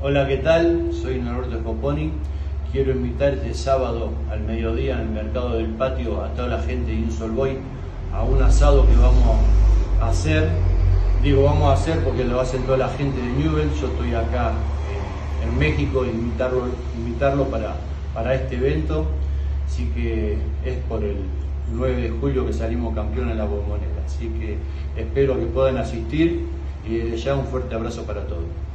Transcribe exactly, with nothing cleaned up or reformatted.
Hola, ¿qué tal? Soy Norberto Scoponi. Quiero invitar este sábado al mediodía en el Mercado del Patio a toda la gente de Insolboy a un asado que vamos a hacer. Digo vamos a hacer porque lo hacen toda la gente de Newell. Yo estoy acá en, en México, invitarlo, invitarlo para, para este evento. Así que es por el nueve de julio que salimos campeón en la Bombonera. Así que espero que puedan asistir y desde ya un fuerte abrazo para todos.